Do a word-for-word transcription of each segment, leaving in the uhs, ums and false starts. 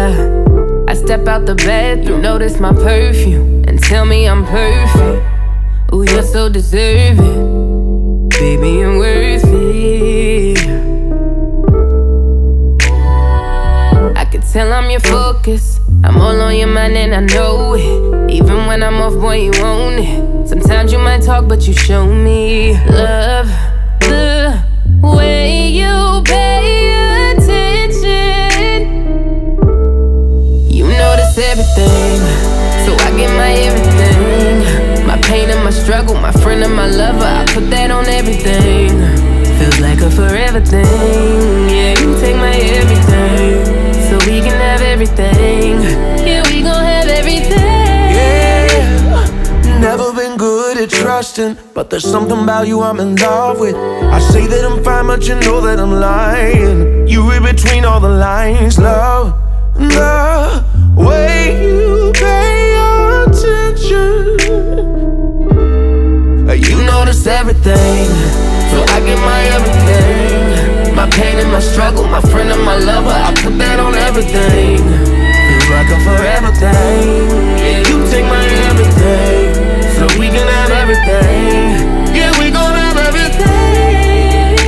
yeah. I step out the bed, you notice my perfume and tell me I'm perfect. Ooh, you're so deserving, baby, you're worth it. I can tell I'm your focus, I'm all on your mind and I know it. Even when I'm off, boy, you own it. Sometimes you might talk, but you show me love. The way you pay attention, you notice everything, so I get my everything. My pain and my struggle, my friend and my lover, I put that on everything. Feels like a forever thing. Yeah, you take my everything, so we can have everything. Yeah, we gon' have everything. Yeah, never been good at trusting, but there's something about you I'm in love with. I say that I'm fine, but you know that I'm lying. You read between all the lines, love. The way you pay attention, you notice everything, so I get my everything. My pain and my struggle, my friend and my lover, I put that on everything. Feels like a forever thing. Yeah, you take my everything, so we can have everything. Yeah, we gon' have everything.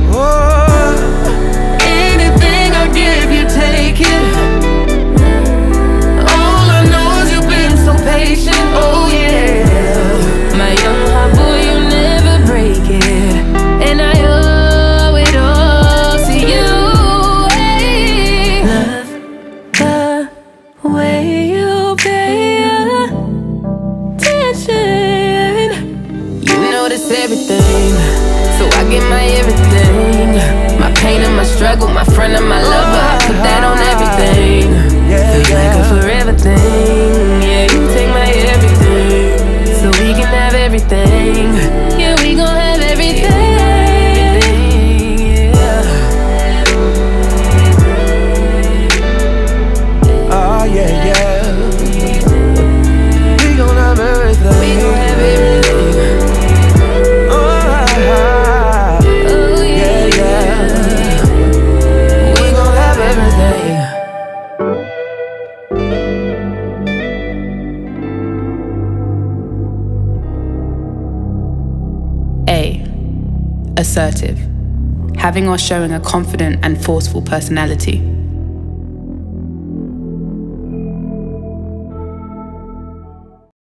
Oh, anything I give, you take it. All I know is you've been so patient. Oh yeah, my young heart, boy, you never break it, and I owe it all to you. Hey, love the way you pay attention. You notice everything, so I get my everything. My pain and my struggle, my friend and my lover, I put that on everything. Feels like a forever thing. Yeah, you take my everything, so we can have everything. Yeah, we gon' have everything. Yeah. Oh yeah, yeah. We gon' have everything. We gon' have everything. Oh, Oh yeah, yeah, yeah. we gon' have everything. A. Assertive. Having or showing a confident and forceful personality.